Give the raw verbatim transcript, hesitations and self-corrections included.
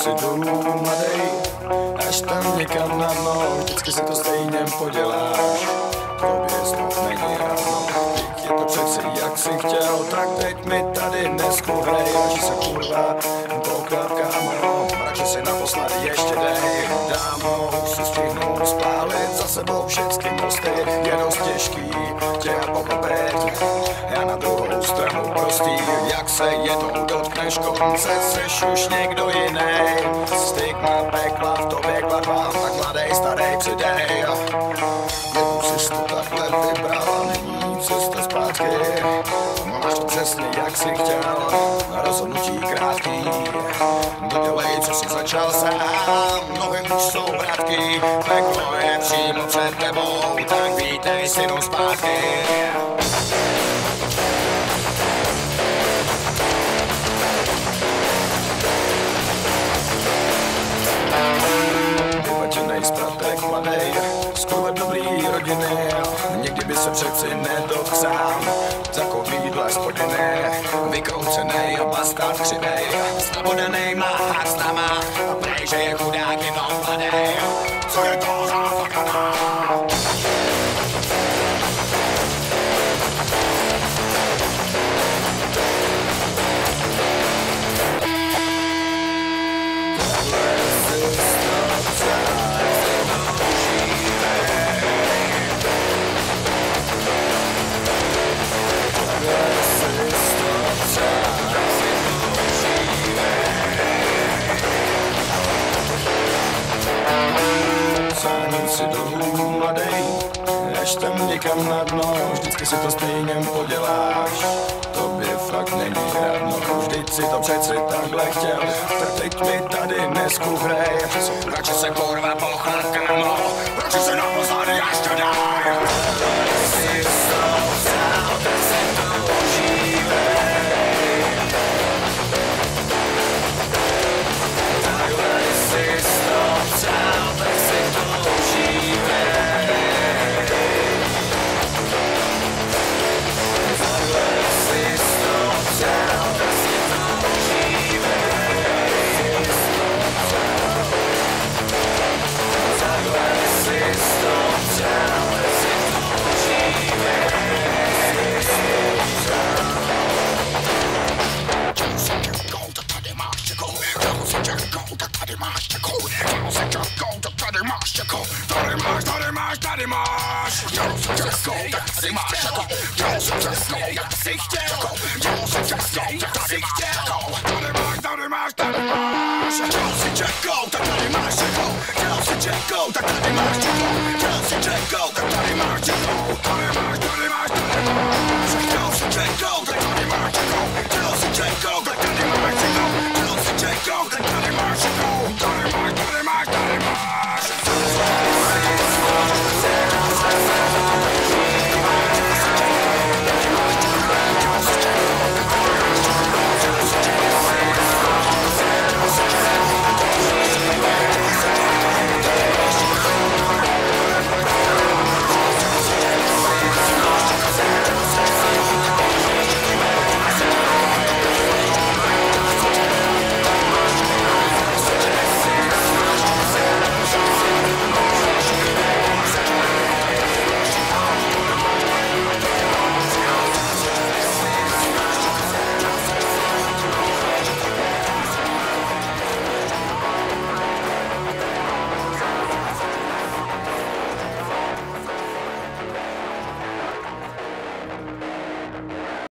si dolů mladej, až tam někam na dno, vždycky si to stejně poděláš, tobě snad není radno, teď je to přeci jak si chtěl, tak teď mi tady neskuhrej, až se kurva poklad kámo, radši si naposledy ještě dej, dámo, už si stihnu spálit za sebou všechny mosty, je dost těžký tě pochopit, já na druhou stranu prostý, jak se jednou dotkneš konce, seš už někdo jiný, stigma pekla v tobě kladvám, tak mladej, starý přidej, jednou jsi to takhle vybrala, není cesta zpátky, máš to přesně jak si chtěl, rozhodnutí krátký, dodělej, co jsi začal sám, nohy už jsou vratký, peklo je přímo před tebou, tak vítej synu zpátky. Vypačenej zpratek mladej, z kurva dobrý rodiny, nikdy by se přeci nedohl sám, takovýhle spodiny, vykroucenej a bastard křivej, snabodanej má hák s náma, a prej, že je chudák jenom mladej, co je to za fakana? Sáním si dolů mladej, až tam někam na dno, vždycky si to stejně poděláš, tobě fakt není radno, vždyť si to přeci takhle chtěl, tak teď mi tady neskuhrej, radši se kurva pochlad kámo, radši se naposledy ještě daj. Jsi to vzal, tak se to užívej, takhle jsi to vzal, tak si to užívej, takhle jsi to vzal, tak si to užívej, takhle jsi to vzal, tak si to užívej. Chtěl si čekou, tak tady máš čekou, chtěl si čekou, tak tady máš čekou, chtěl si čekou, tak tady máš čekou, tady máš, tady máš, tady máš, chtěl si čekou, tak tady máš čekou, chtěl si čekou, jak jsi chtěl, chtěl si čekou, jak jsi chtěl, tady máš, tady máš, tady máš, chtěl si čekou, tak tady máš čekou, chtěl si čekou, tak tady máš čekou, chtěl si čekou, tak tady máš čekou, tady máš, tady máš, tady máš, chtěl si čekou, tak tady máš čekou.